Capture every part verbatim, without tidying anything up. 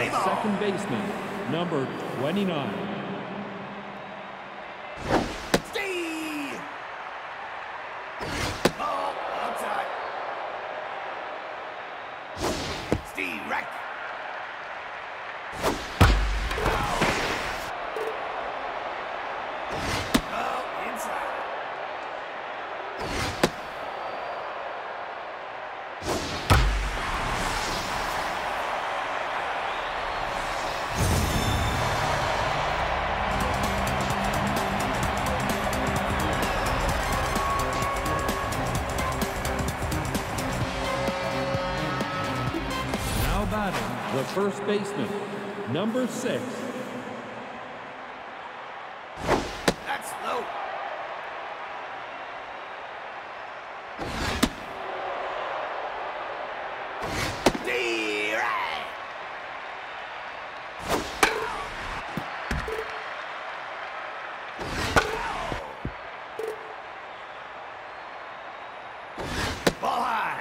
the second baseman, number twenty-nine. Steve! Ball outside. Steve, right. Ball inside. Batting, the first baseman, number six. That's low. D-right. Ball high.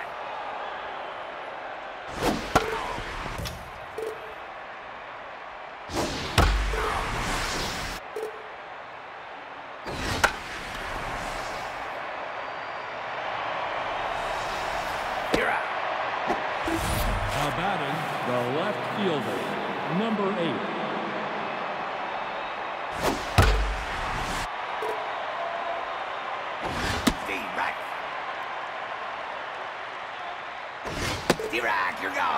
Now batting, the left fielder, number eight. Steve, right. Steve, right, here we go.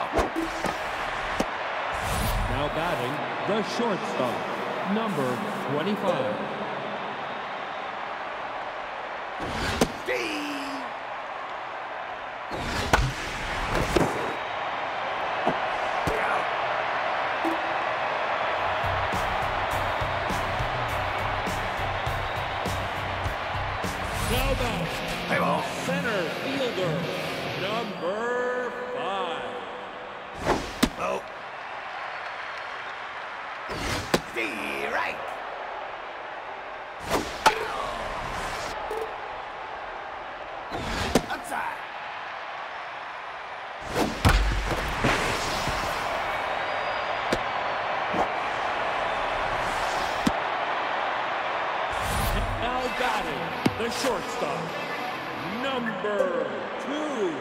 Now batting, the shortstop, number twenty-five. Steve! Now batting, Hey, ball. center fielder, number five. Oh. Steve, right. Outside. Now batting, the shortstop, number two.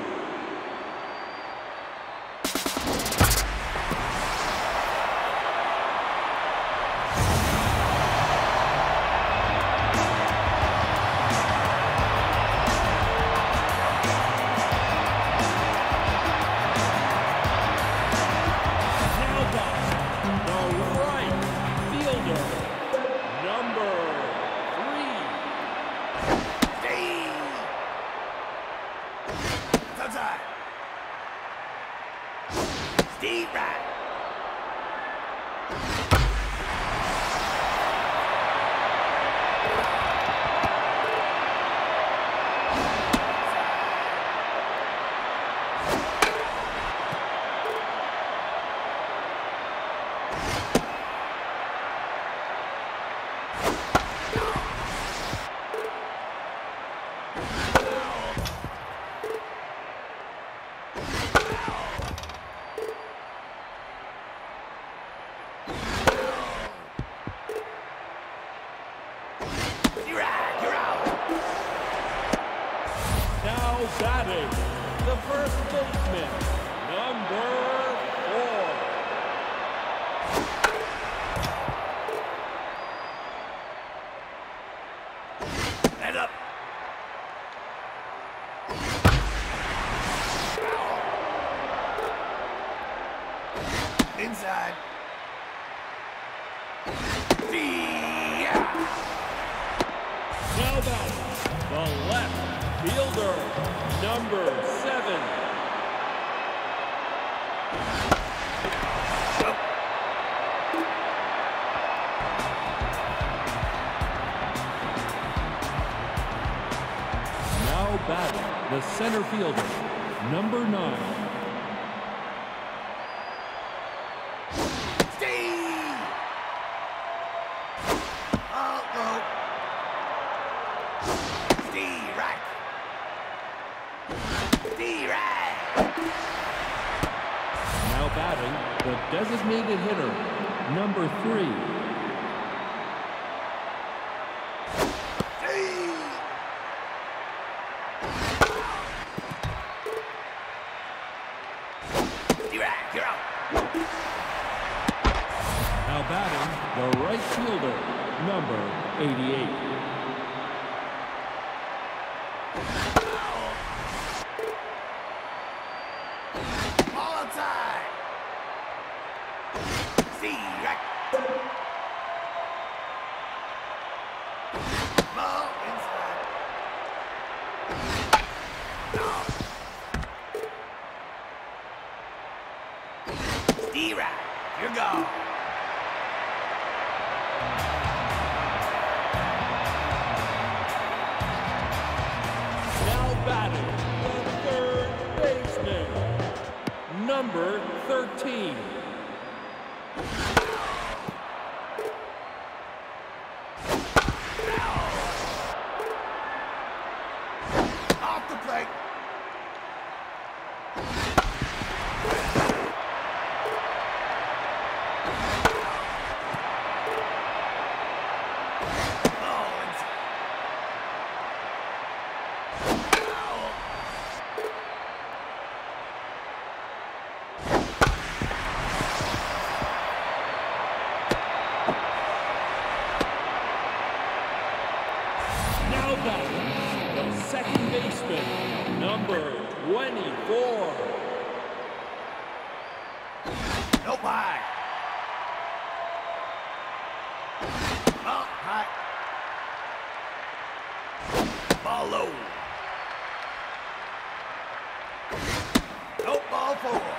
Now batting, the right fielder, number three. Steve! It's outside. Steve, right. You're out, you're out. Now batting, the first baseman, number four. Head up. Inside. Yeah. Now batting, the left fielder, number seven. Up. Now batting, the center fielder, number nine. Steve! Oh, no. Steve, right. Steve, right. Now batting, the designated hitter, number three. You're out. Now batting, the right fielder, number eighty-eight. Ball outside. See, right. Ball inside. No. See, right. You're gone. Now batting, the third baseman, number thirteen. Off the plate. Ball inside. Now batting, the second baseman, number twenty-four. No high. Ball high. Ball low. No ball forward.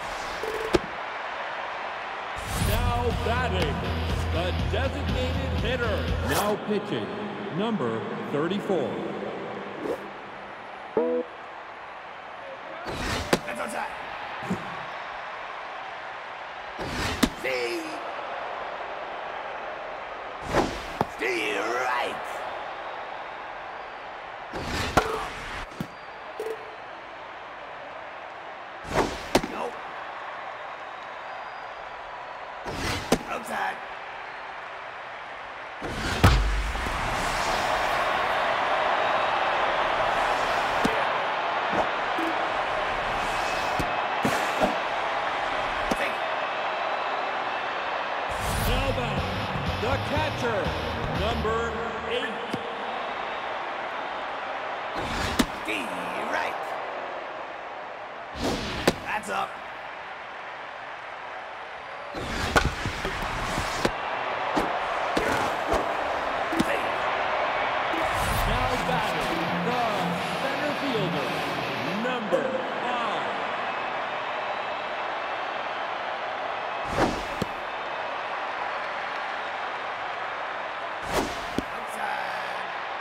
Now batting, the designated hitter. Now pitching, number thirty-four. That's outside. See. See right. Nope. Outside. Now batting, the catcher, number eight. See right. That's up. See. Now batting, the center fielder, number five. Outside.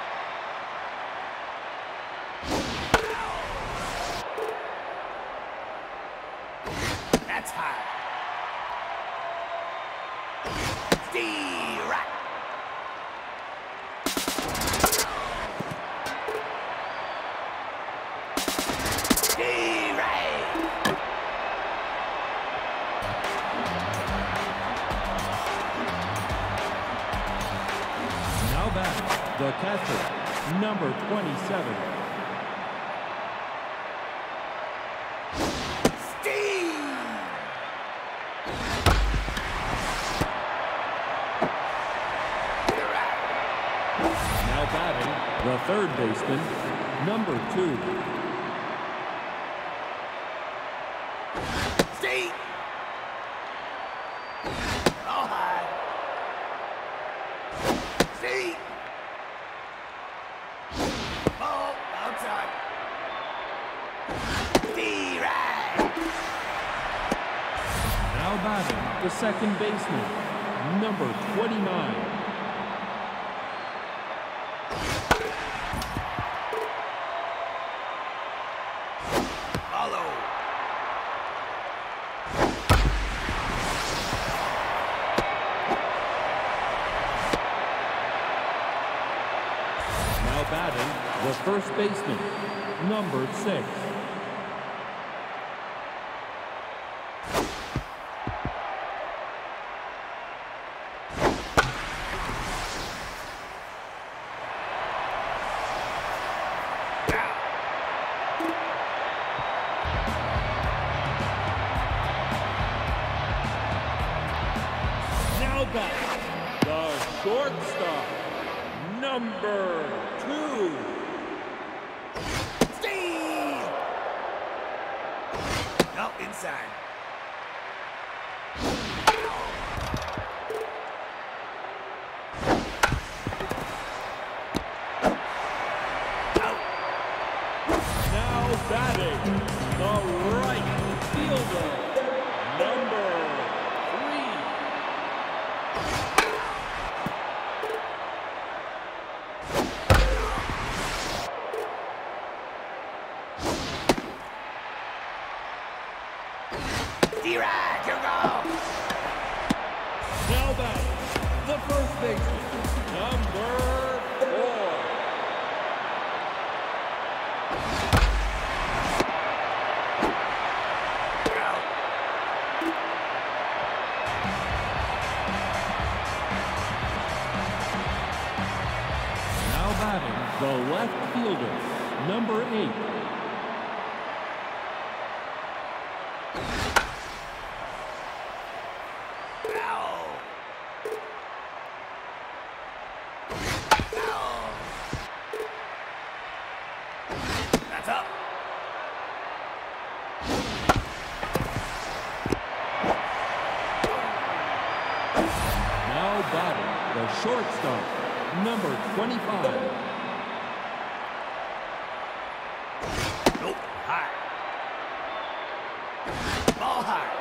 That's high. See right. See right. Now batting, the catcher, number twenty-seven. Steve. You're out. Now batting, the third baseman, number two. Steve. All high. Steve. Ball outside. Steve right. Now batting, the second baseman, number twenty-nine. Follow. Now batting, the first baseman, number six. shortstop, number two. Steve! No, inside. Now batting, the right fielder, number three. D-Ride, you go! Now batting, the first baseman, number four. Now batting, the left fielder, number eight. Ow! Ow! That's up. Now batting, the shortstop, number twenty-five. Nope. High. Ball high.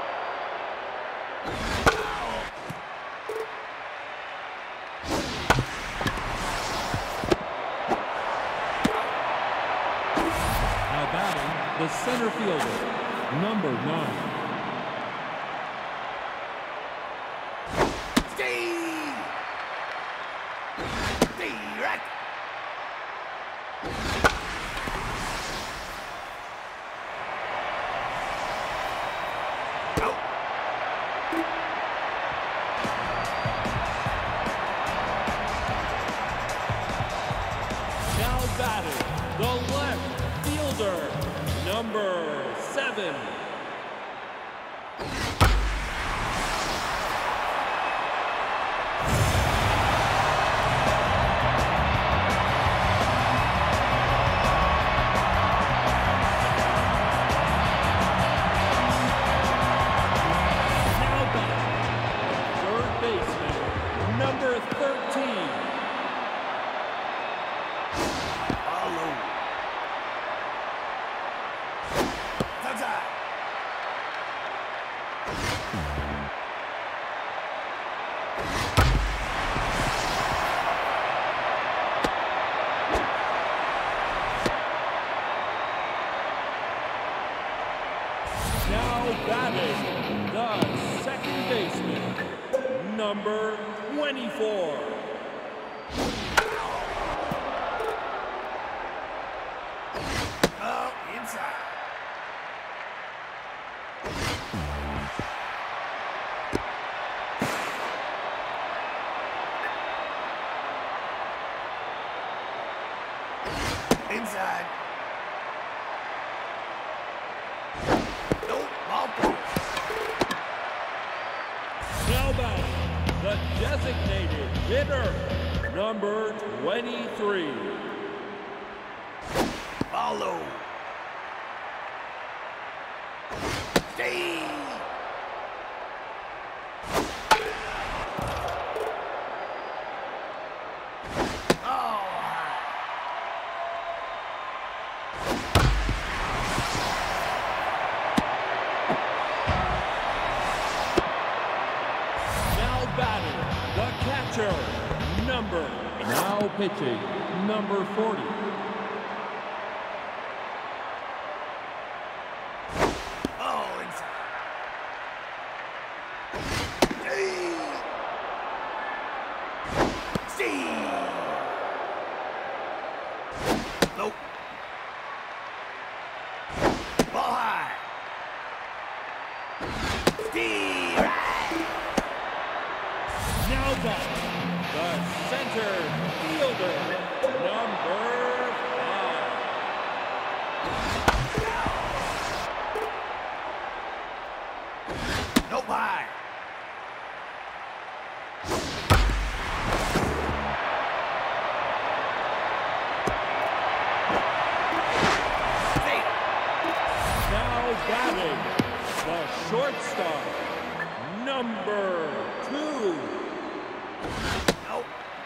Ow. Now batting, the center fielder, number nine. Steve! D-Ride. Out. Now batting, the left fielder, number seven. Now batting, third baseman, number thirteen. Follow. Touchdown. Now batting, the second baseman, number twenty-four. Oh, inside. Inside. Nope, ball four. Now batting, the designated hitter, number twenty-three. Follow. Steve. Oh, Now batting, the catcher, number. Now pitching, number forty. oh, inside. Steve. Steve. Nope. Ball high. D-Ride. Now batting, the center fielder, number the shortstop, number two. Nope.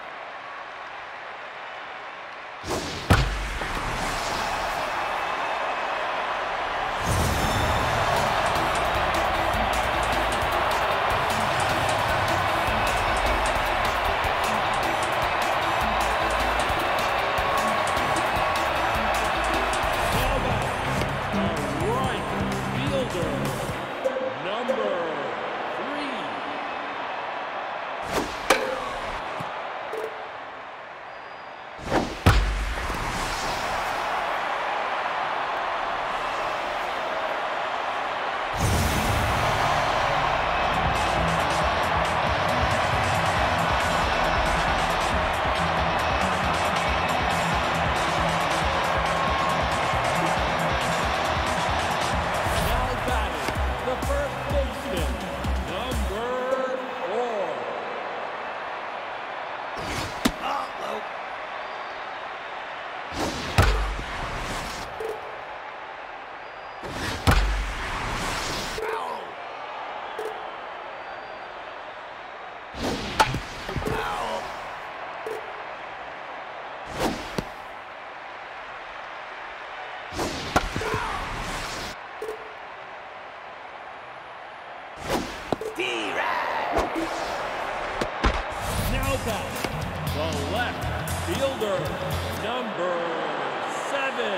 The left fielder, number seven.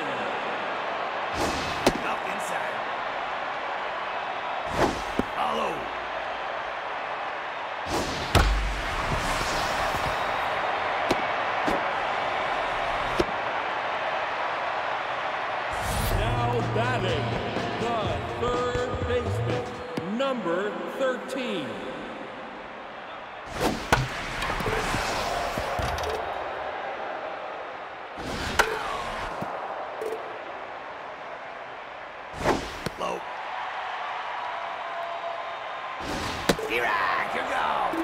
Up inside. Follow. Now batting, the third baseman, number thirteen. Low. Here you go.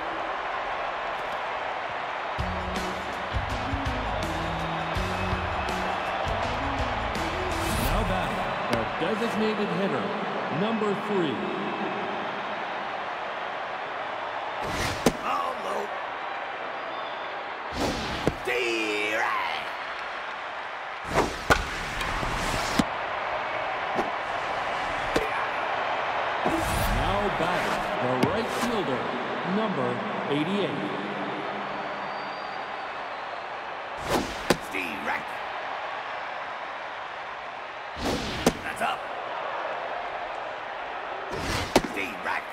Now batting, the designated hitter, number three. Oh, low. Here Now batting, the right fielder, number eighty-eight. Steve right. That's up. Steve right.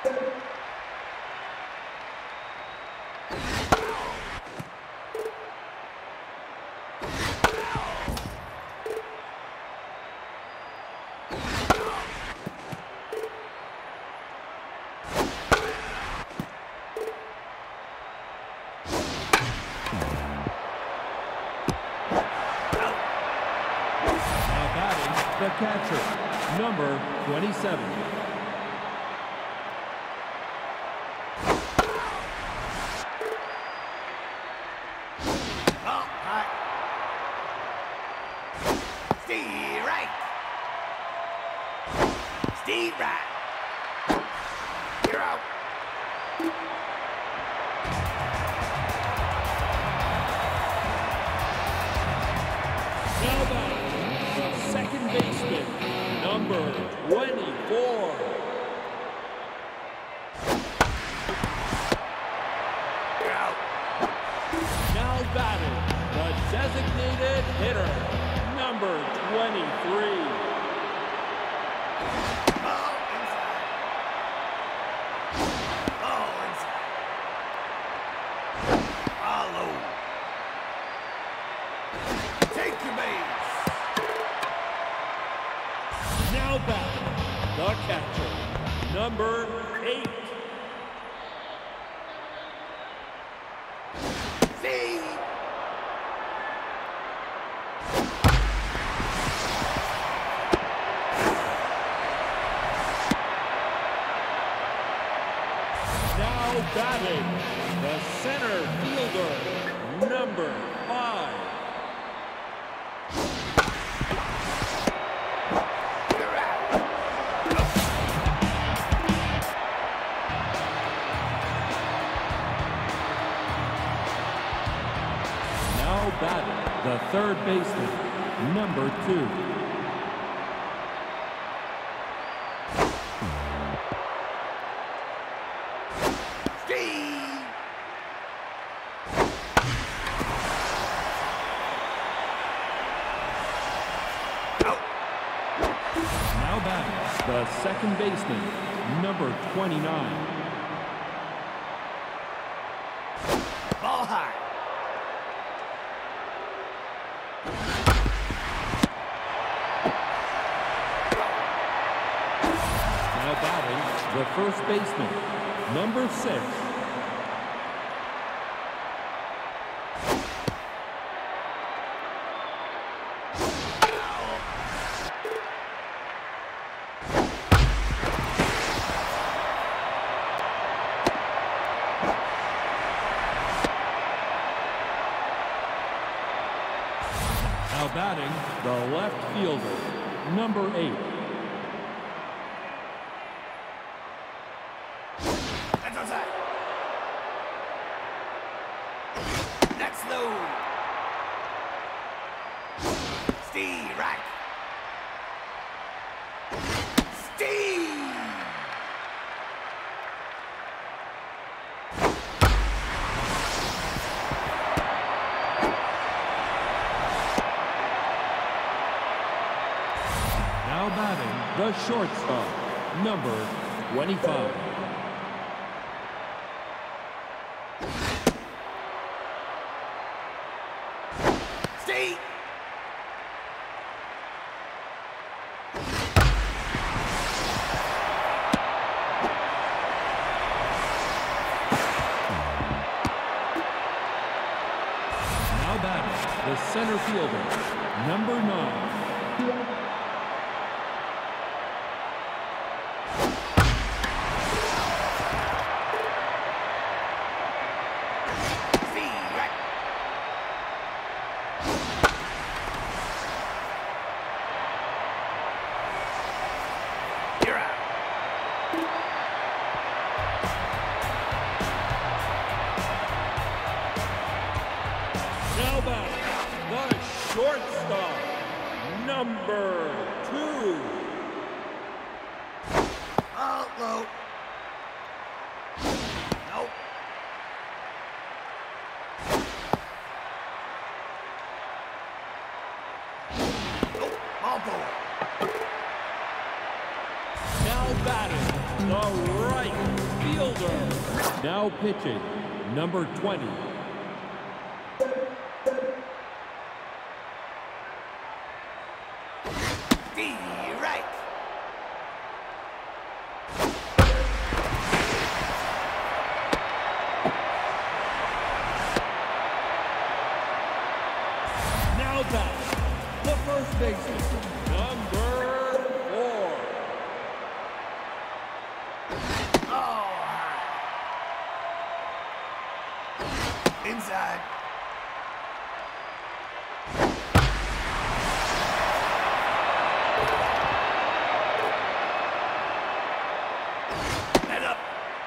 Now batting, the catcher, number twenty-seven. Oh, hot. Steve right. Steve right. You're out. Now batting, the second baseman, number twenty-four. You're out. Now batting, the designated hitter, number twenty-three. Oh, inside. Oh, inside. Follow. Take your base. Now batting, the catcher, number eight. See? Now batting, the center fielder, number five. You're out. batting, the third baseman, number two. Steve. Out. Now batting, the second baseman, number twenty-nine. Ball high. Now batting, the first baseman, number six. Now batting, the left fielder, number eight. That's outside. That's low. Steve, right. Steve. Now batting, the shortstop, number twenty-five. Steve. Now batting, the center fielder, number nine. Steve, right. You're out. Now batting, the shortstop, number two. Ball low. Nope. Nope. Ball forward. Now batting, the right fielder. Now pitching, number twenty. Steve, right. Now batting, the first baseman, number four. Oh, high. Inside. Head up.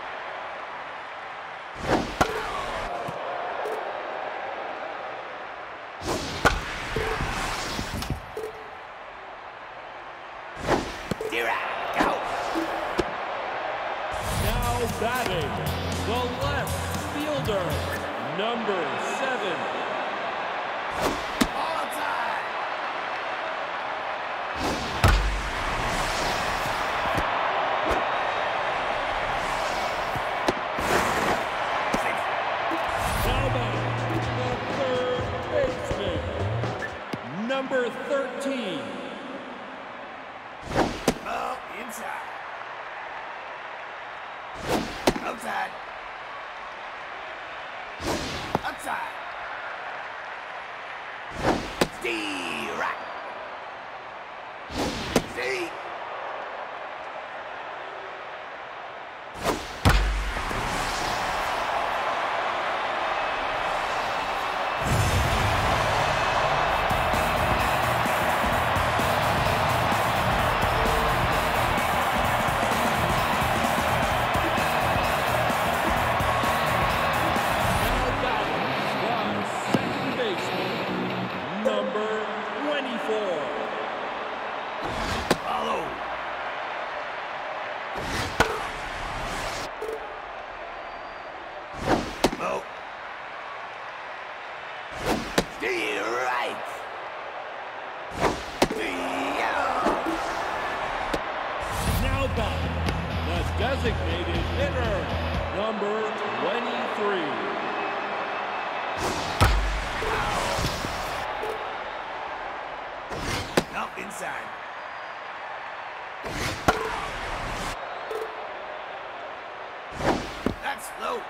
You're out. Go. Now batting, the left fielder, number seven. Ball outside. Six. Now batting, the third baseman, number thirteen. Ball inside. Outside. Outside. Steve, right. Steve. Now batting, the second baseman, designated hitter, number twenty-three. No, inside. That's low.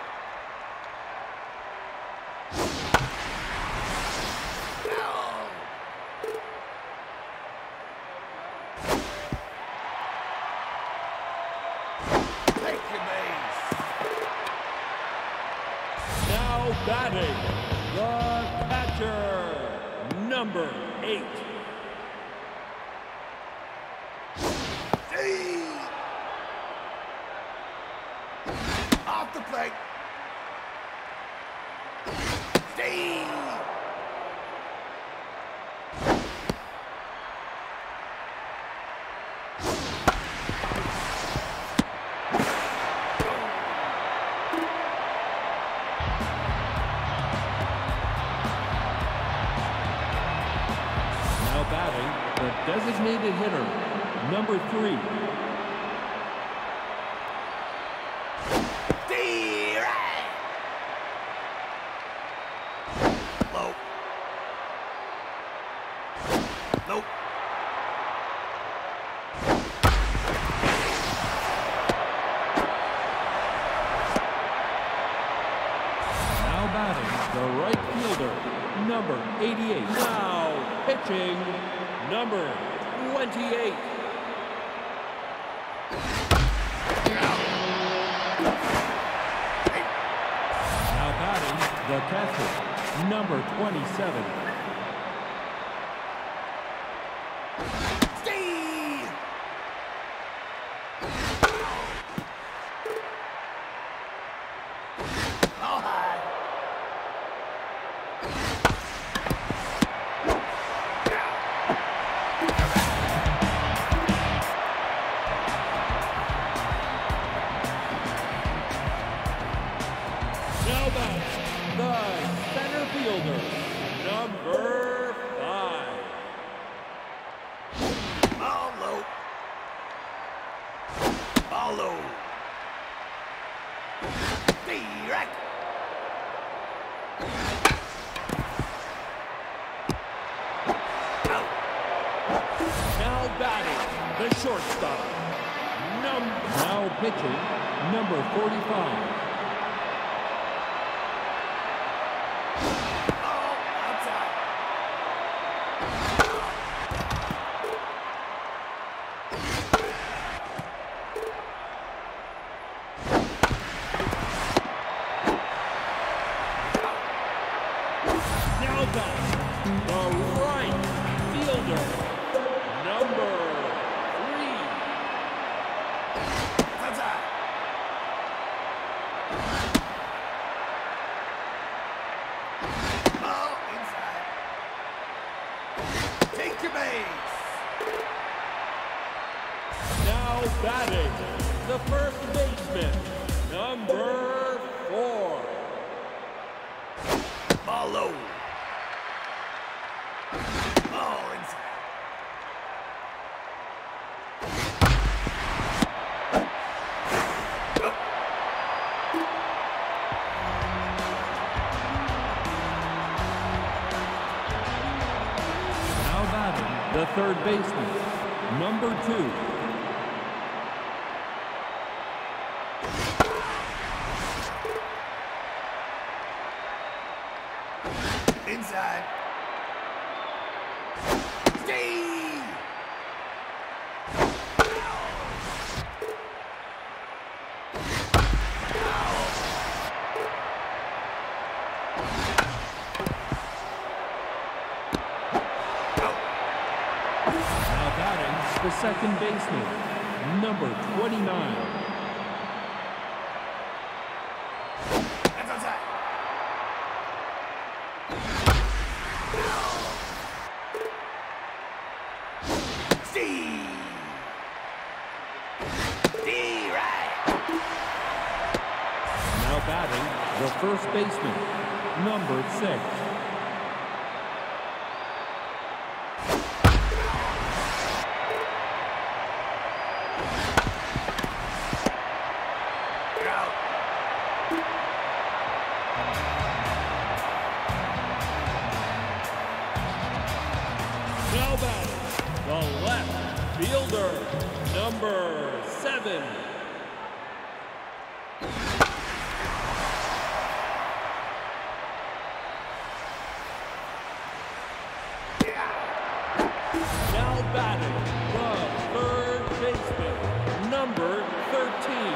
Now batting, the catcher, number eight. Hey. Off the plate. Stay. Designated hitter, number three. D-right. Low. Nope. Now batting, the right fielder, number eighty-eight. Now pitching, number twenty-eight. Now batting, the catcher, number twenty-seven. Steve! All high. Now batting, the center fielder, number five. Ball low. Ball low. Direct. Out. Now batting, the shortstop. Num now pitching, number forty-five. Ball outside. Now batting, the right fielder, number three. Outside. Ball inside. Take your base. Now batting, the first baseman, number four. Ball low. Ball inside. Up. Now batting, the third baseman, number two. Inside. Stay. Now batting, the second baseman, number twenty-nine. That's outside. Steve. D-right. Now batting, the first baseman, number six. Now batting, the left fielder, number seven. Now batting, the third baseman, number thirteen.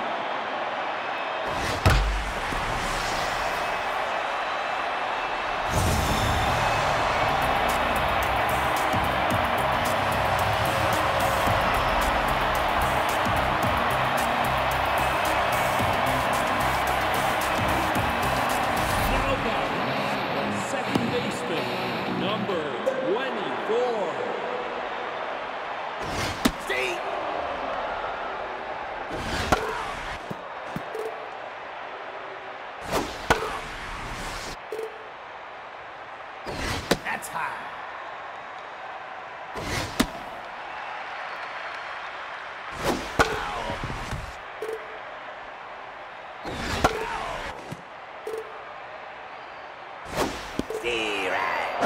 That's high. See right.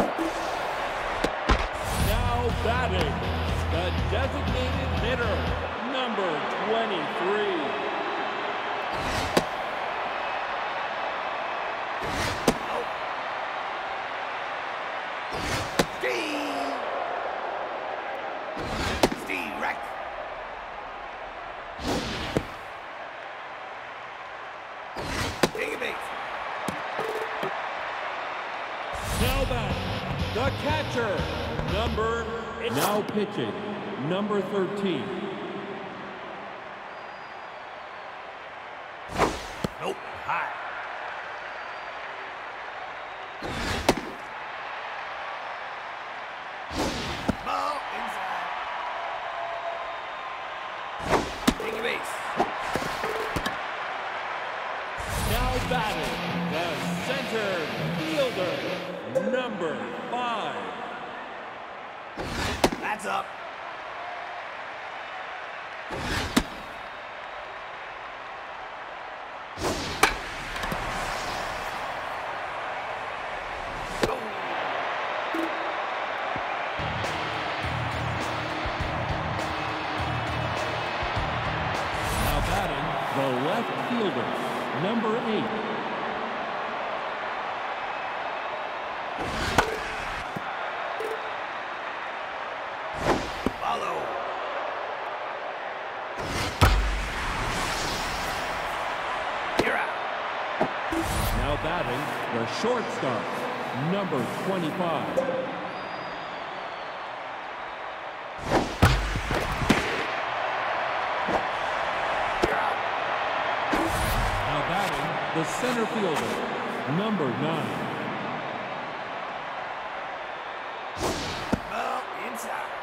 Now batting, the designated hitter, number twenty-three. Now batting, the catcher, number eight. Now pitching, number thirteen. Nope, high. Ball inside. Take a base. Now batting, the center fielder, number five. That's up. Now batting, the left fielder, number eight. Follow. You're out. Now batting, the shortstop, number twenty-five. Now batting, the center fielder, number nine. Ball inside.